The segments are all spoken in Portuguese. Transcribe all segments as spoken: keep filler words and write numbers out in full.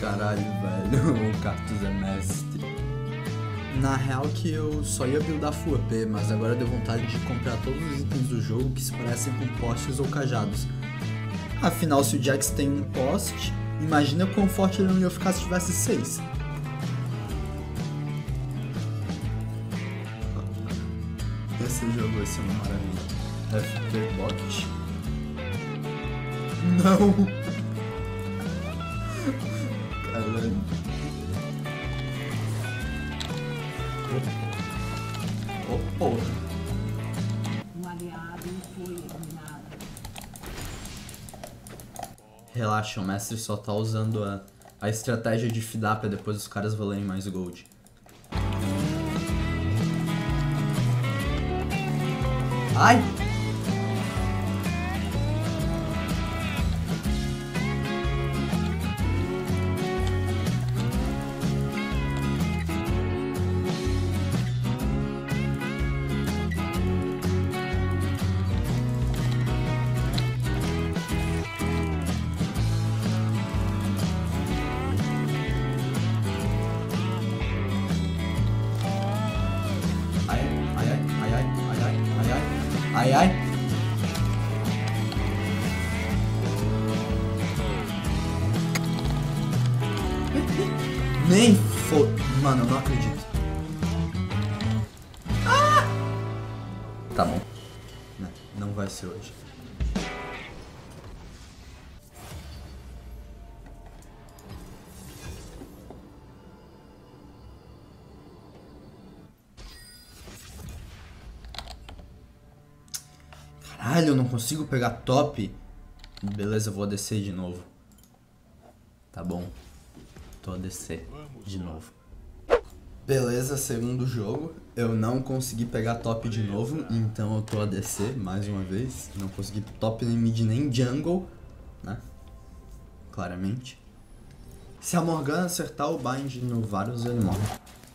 Caralho, velho, o Cactus é mestre. Na real que eu só ia buildar full A P, mas agora deu vontade de comprar todos os itens do jogo que se parecem com postes ou cajados. Afinal, se o Jax tem um poste, imagina quão forte ele não ia ficar se tivesse seis. Esse jogo vai ser uma maravilha. F P Bot. Não! Caralho. Oh, porra. Um aliado foi eliminado. Relaxa, o mestre só tá usando a, a estratégia de fidar pra depois os caras valerem mais gold. Ai! Ai, ai. Nem foi. Mano, eu não acredito. Ah! Tá bom. Não, não vai ser hoje. Caralho, eu não consigo pegar top. Beleza, eu vou descer de novo. Tá bom. Tô a descer de novo. Beleza, segundo jogo. Eu não consegui pegar top de novo, então eu tô a descer mais uma vez. Não consegui top nem mid nem jungle, né? Claramente. Se a Morgana acertar o bind no Varus, ele morre.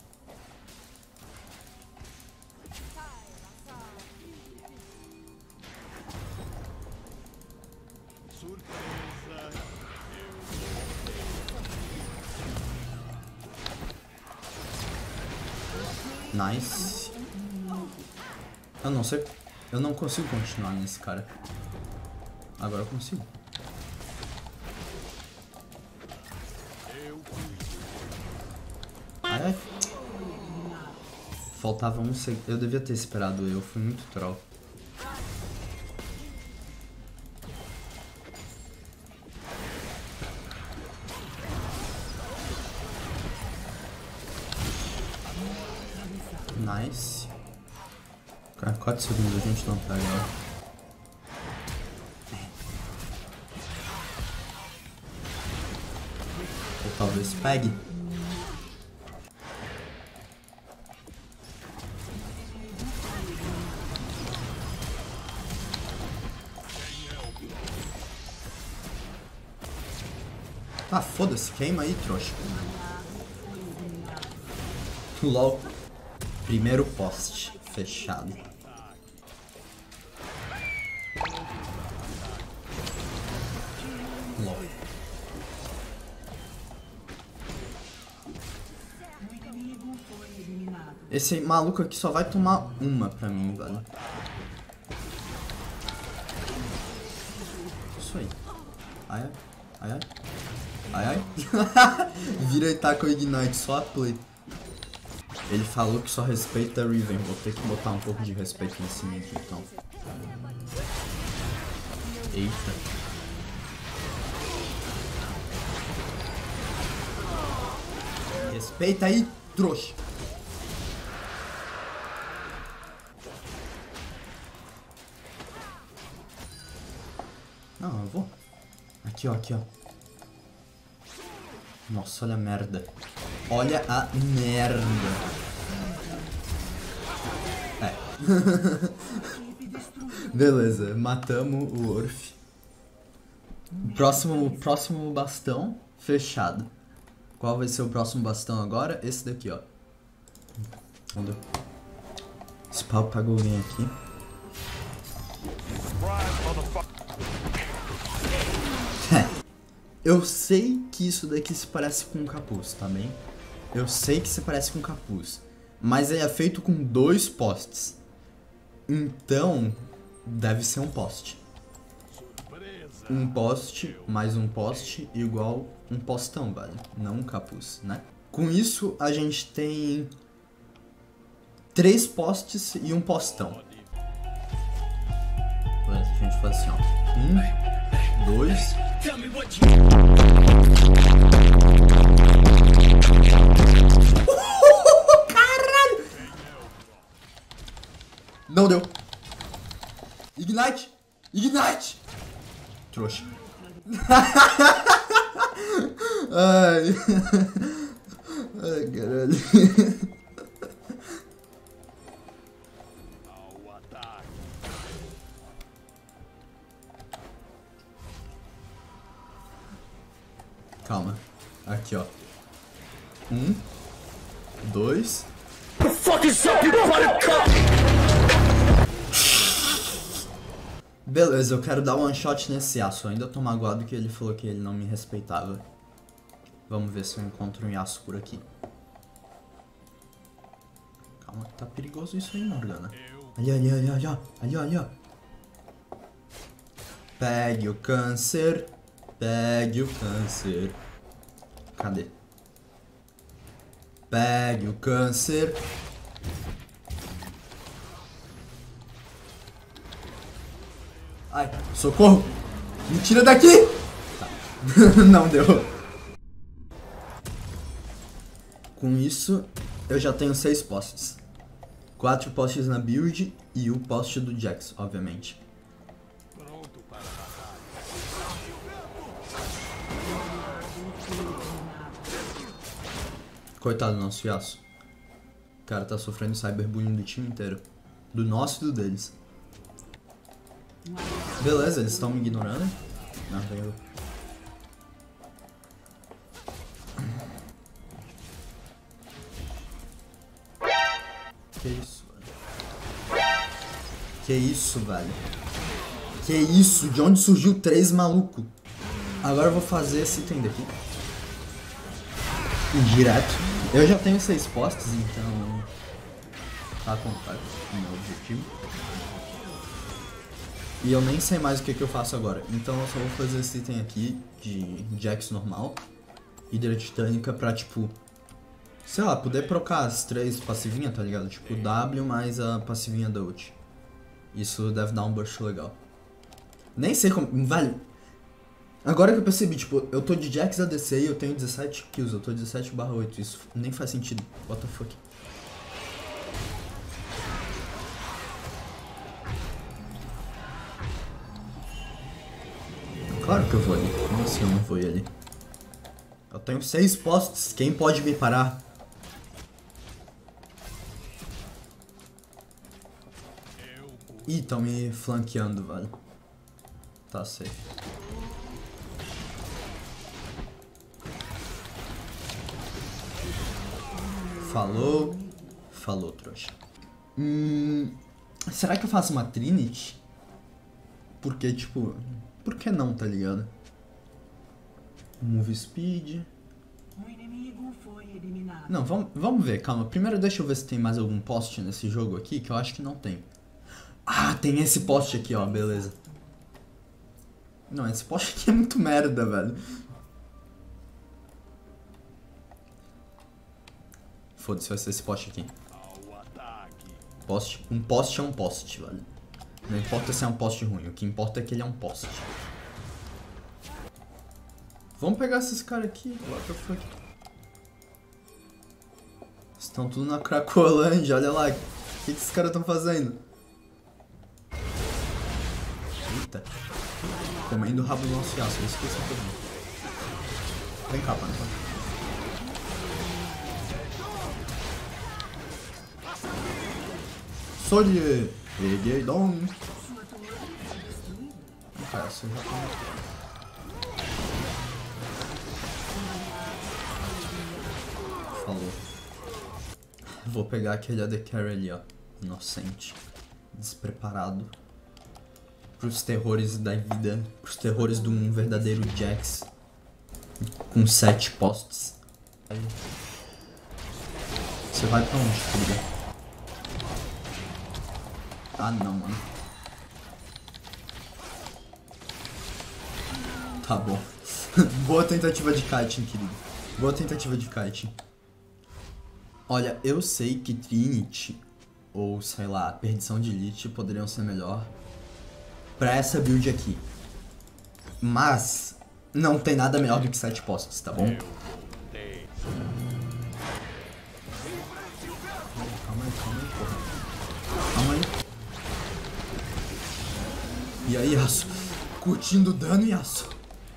Nice. Eu não sei. Eu não consigo continuar nesse cara. Agora eu consigo. Ai, ai. Faltava um segundo. Eu devia ter esperado eu. Fui muito troll. Nice. Cara, quatro segundos a gente não tá agora. Ou talvez pegue. Ah, foda-se, queima aí, trouxa. LOL. Primeiro poste fechado. LOL. Esse maluco aqui só vai tomar uma pra mim, velho. Isso aí. Ai, ai. Ai, ai. Ai, ai. Vira e taca o Ignite, só a play. Ele falou que só respeita a Riven. Vou ter que botar um pouco de respeito nesse mid, então. Eita. Respeita aí, trouxa. Não, eu vou. Aqui, ó, aqui, ó. Nossa, olha a merda. Olha a merda. É. Beleza, matamos o Orf. Próximo, próximo bastão fechado. Qual vai ser o próximo bastão agora? Esse daqui, ó. Onde? Esse pau pegou alguém aqui. Eu sei que isso daqui se parece com um capuz, tá bem? Eu sei que se parece com um capuz. Mas ele é feito com dois postes. Então, deve ser um poste. Um poste mais um poste igual um postão, velho. Não um capuz, né? Com isso, a gente tem três postes e um postão. Beleza, a gente faz assim, ó. Um, dois... Caralho! Não deu. Ignite! Ignite! Trouxa. Ai. Ai, caralho. Calma. Aqui, ó. Um. Dois. Beleza, eu quero dar one shot nesse Yasuo. Eu ainda tô magoado que ele falou que ele não me respeitava. Vamos ver se eu encontro um Yasuo por aqui. Calma que tá perigoso isso aí, Morgana. Ali, ali, ali, ali, ó. Ali, ó, ali, ó. Pegue o câncer. Pegue o câncer. Cadê? Pegue o câncer. Ai, socorro! Me tira daqui! Tá. Não deu. Com isso, eu já tenho seis postes. Quatro postes na build e o poste do Jax, obviamente. Coitado do nosso Yasuo. O cara tá sofrendo cyberbullying do time inteiro. Do nosso e do deles. Beleza, eles estão me ignorando. Não, tem eu. Que isso, velho? Que isso, velho? Que isso? De onde surgiu três maluco? Agora eu vou fazer esse item daqui. Direto. Eu já tenho seis postes, então tá completo o meu objetivo. E eu nem sei mais o que, que eu faço agora. Então eu só vou fazer esse item aqui de Jax normal. Hidra titânica pra, tipo, sei lá, poder trocar as três passivinhas, tá ligado? Tipo, W mais a passivinha da ult. Isso deve dar um burst legal. Nem sei como... Velho, agora que eu percebi, tipo, eu tô de Jax A D C e eu tenho dezessete kills. Eu tô dezessete barra oito. Isso nem faz sentido. What the fuck? Claro que eu vou ali. Como assim eu não vou ir ali? Eu tenho seis postes. Quem pode me parar? Ih, tão me flanqueando, velho. Tá safe. Falou. Falou, trouxa. Hum, será que eu faço uma Trinity? Porque, tipo... Por que não, tá ligado? Move speed. O inimigo foi eliminado. Não, vamos, vamos ver, calma. Primeiro deixa eu ver se tem mais algum poste nesse jogo aqui, que eu acho que não tem. Ah, tem esse poste aqui, ó, beleza. Não, esse poste aqui é muito merda, velho. Foda-se, vai ser esse poste aqui. Poste, um poste é um poste, velho. Não importa se é um poste ruim, o que importa é que ele é um poste. Vamos pegar esses caras aqui, what the fuck. Estão tudo na Cracolândia, olha lá. O que, que esses caras estão fazendo? Eita. Comendo o rabo do nosso Yasuo, isso que eu tô vendo. Vem cá, mano. Solhe! Peguei, dom! Cara, você já tá... Falou. Vou pegar aquele A D Carry ali, ó. Inocente. Despreparado. Pros terrores da vida. Pros terrores de um verdadeiro Jax. Com sete postes. Você vai pra onde, filha? Ah, não, mano. Tá bom. Boa tentativa de kiting, querido. Boa tentativa de kiting. Olha, eu sei que Trinity, ou sei lá, Perdição de Elite poderiam ser melhor pra essa build aqui. Mas não tem nada melhor do que sete postes, tá bom? Calma aí, calma aí, porra. Calma aí. E aí, Yasuo? Curtindo o dano, Yasuo?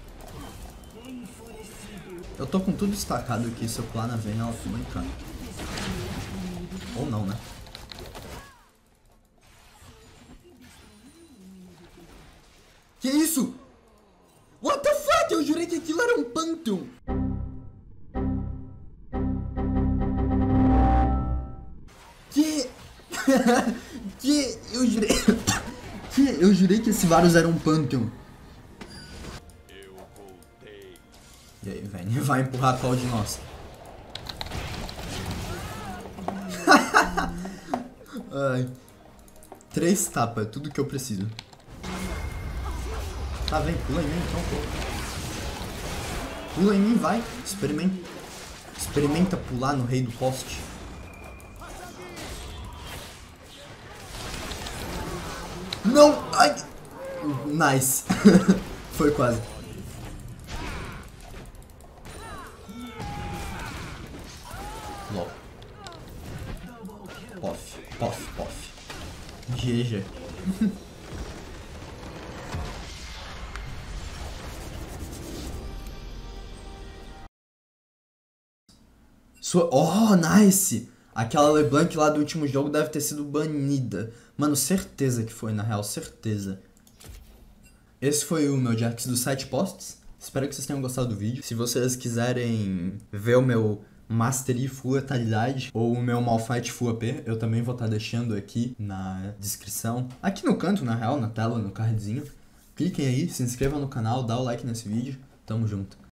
Eu tô com tudo destacado aqui, se eu pular na vem, ela fica cá. Ou não, né? Que isso? What the fuck? Eu jurei que aquilo era um Pantheon. Que... que... Eu jurei... que... Eu jurei que esse Varus era um Pantheon. E aí, velho? Vai empurrar qual de nós? Ai. Três tapas, é tudo que eu preciso. Tá, vem, pula em mim, então, pô. Pula em mim, vai. Experimenta. Experimenta pular no rei do poste. Não! Ai! Nice. Foi quase. Lol. Pof, pof, pof. G G. Sua... Oh, nice! Aquela LeBlanc lá do último jogo deve ter sido banida. Mano, certeza que foi, na real, certeza. Esse foi o meu Jax dos sete postes. Espero que vocês tenham gostado do vídeo. Se vocês quiserem ver o meu Mastery Full Letalidade ou o meu Malphite Full A P, eu também vou estar deixando aqui na descrição. Aqui no canto, na real, na tela, no cardzinho. Cliquem aí, se inscrevam no canal, dá o like nesse vídeo. Tamo junto.